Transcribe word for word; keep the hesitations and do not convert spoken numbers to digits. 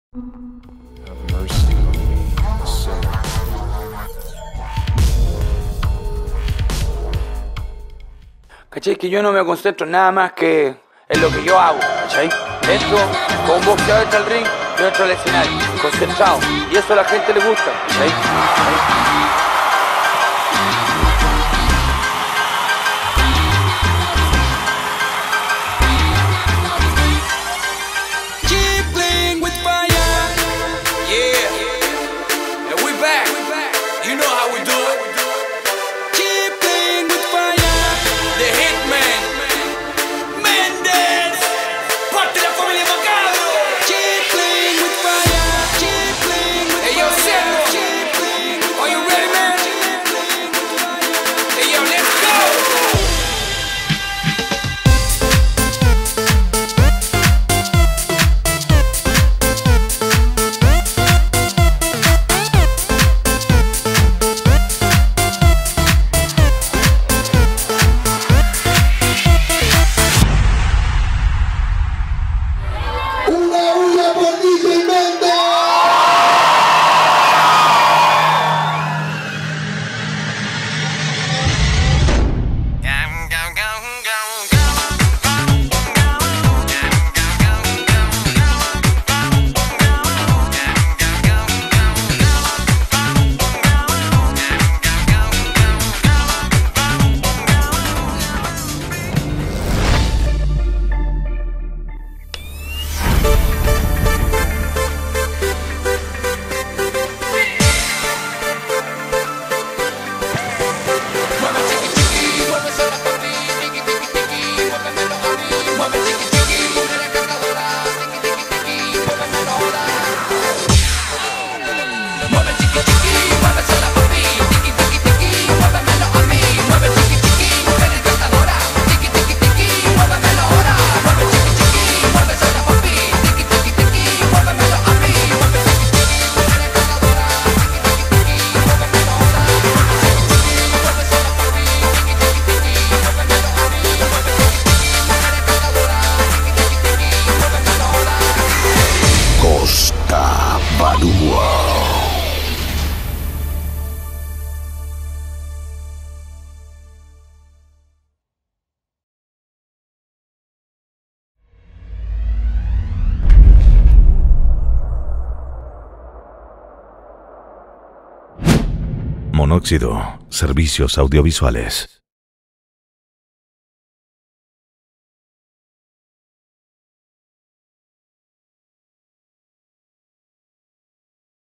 Have mercy on me, a sinner. ¿Cachai? Que yo no me concentro nada más que en lo que yo hago, ¿cachai? Entro con un boxeador entra al ring, yo entro al escenario, concentrado. Y eso a la gente le gusta, ¿cachai? ¿Cachai? Monóxido, servicios audiovisuales.